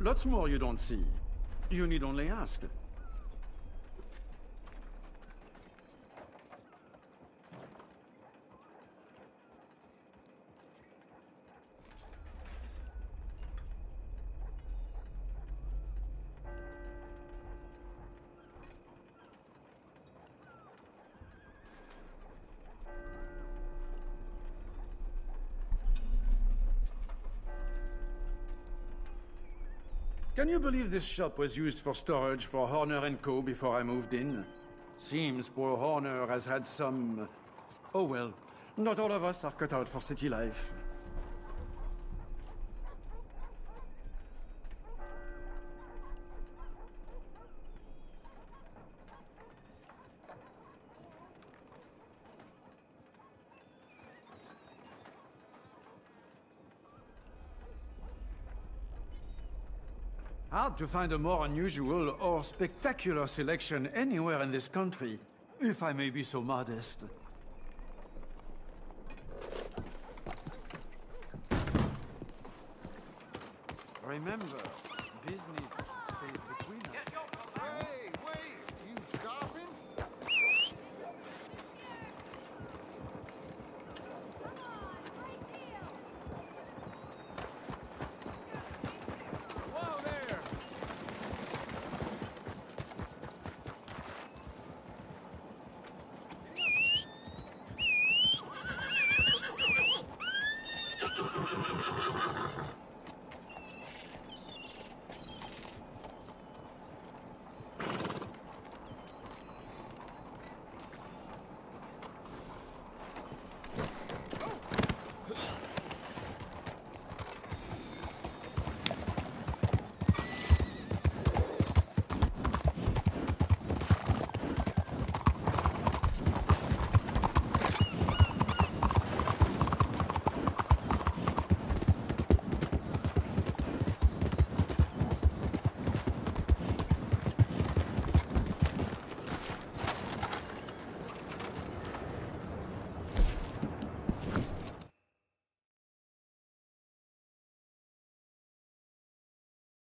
Lots more you don't see. You need only ask. Can you believe this shop was used for storage for Horner & Co. before I moved in? Seems poor Horner has had some... Oh well, not all of us are cut out for city life. Hard to find a more unusual or spectacular selection anywhere in this country, if I may be so modest. Remember,